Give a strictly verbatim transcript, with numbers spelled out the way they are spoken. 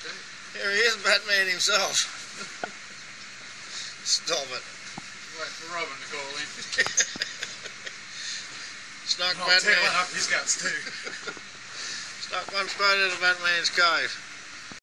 Here he is, Batman himself. Stop it. Wait for Robin to call in. Snuck I'll Batman. tear one up his guts too. Snuck one straight into Batman's cave.